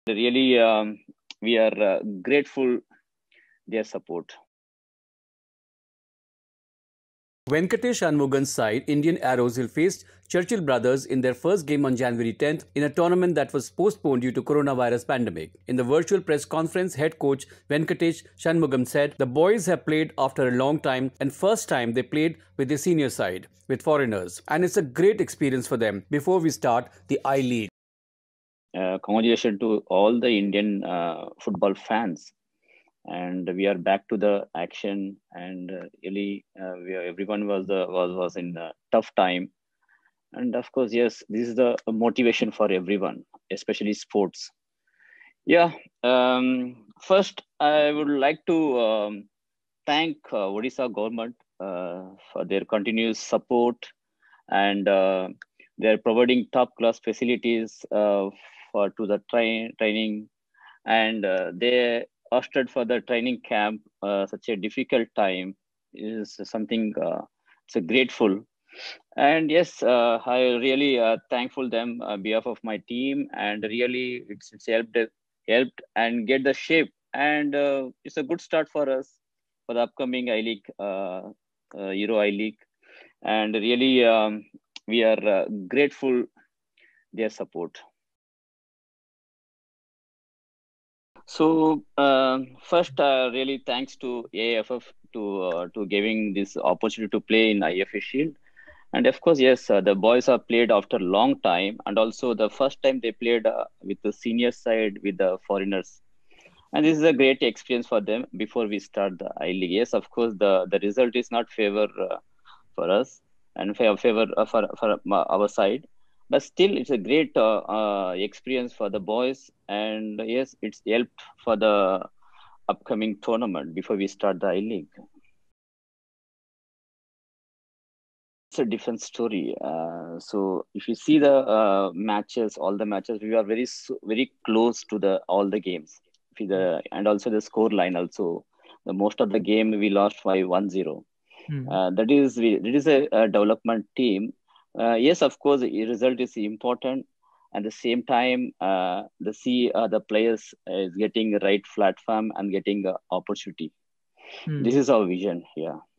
Really, we are grateful their support. Venkatesh Shanmugam's side, Indian Arrows, will face Churchill Brothers in their first game on January 10th in a tournament that was postponed due to coronavirus pandemic. In the virtual press conference, head coach Venkatesh Shanmugam said the boys have played after a long time and first time they played with the senior side, with foreigners. And it's a great experience for them before we start the I-League. Congratulations to all the Indian football fans. And we are back to the action, and really, everyone was in a tough time. And of course, yes, this is the motivation for everyone, especially sports. Yeah. First, I would like to thank Odisha government for their continuous support, and they're providing top class facilities for to the training, and they hosted for the training camp such a difficult time is something it's a grateful. And yes, I really thankful them on behalf of my team, and really it's helped and get the shape, and it's a good start for us for the upcoming I League, Euro I League. And really, we are grateful their support. So first, really thanks to AFF to giving this opportunity to play in IFA Shield. And of course, yes, the boys have played after a long time, and also the first time they played with the senior side with the foreigners. And this is a great experience for them before we start the I League. Yes, of course, the result is not favor for us and favor for our side, but still it's a great experience for the boys. And yes, it's helped for the upcoming tournament before we start the I League. It's a different story. So if you see the matches, all the matches, we are very close to the all the games. And also the score line also. The most of the game we lost by 1-0. That is a development team. Yes, of course, the result is important. At the same time, the players is getting the right platform and getting opportunity. This is our vision here.